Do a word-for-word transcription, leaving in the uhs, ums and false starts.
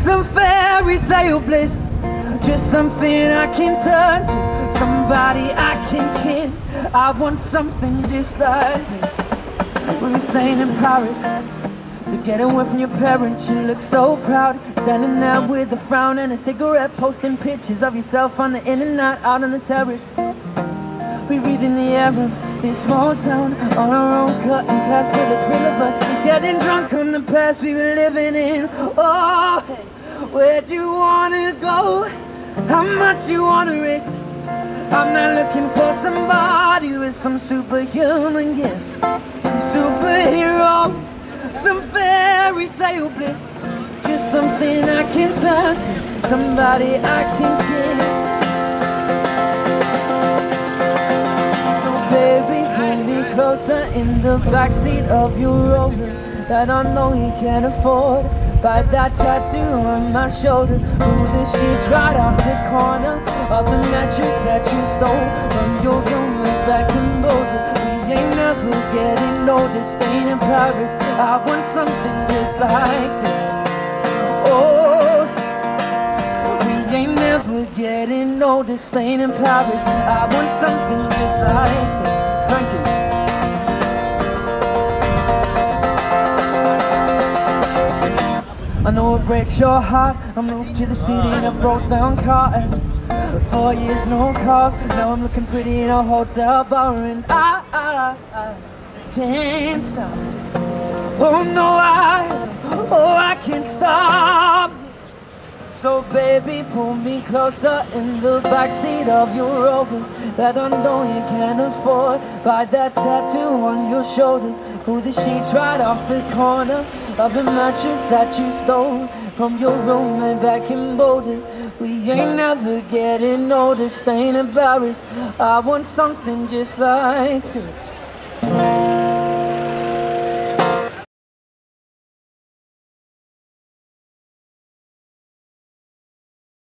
some fairy tale bliss, just something I can turn to, somebody I can kiss. I want something just like this. We were staying in Paris, to get away from your parents. You look so proud, standing there with a frown and a cigarette, posting pictures of yourself on the internet, out on the terrace. We breathe in the air of this small town, on our own, cutting class for the thrill of it, getting drunk on the past we were living in. Oh, hey, where'd you wanna go? How much you wanna risk? I'm not looking for somebody with some superhuman gifts, some superhero, some fairy tale bliss, just something I can turn to, somebody I can kiss. So baby, pull me closer in the backseat of your Rover that I know you can't afford. Buy that tattoo on my shoulder, move the sheets right off the corner of the mattress that you stole from your room right back in Boulder. We ain't never getting older, staying in Paris. I want something just like this. Oh, we ain't never getting older, staying in Paris. I want something just like this. Thank you. I know it breaks your heart. I moved to the city in a broke down car, and four years no calls. Now I'm looking pretty in a hotel bar, and I, I, I can't stop. Oh no, I, oh I can't stop. So baby, pull me closer in the backseat of your Rover that I know you can't afford. Buy that tattoo on your shoulder, pull the sheets right off the corner of the mattress that you stole from your roommate back in Boulder. We ain't never getting older, staying in Paris. I want something just like this.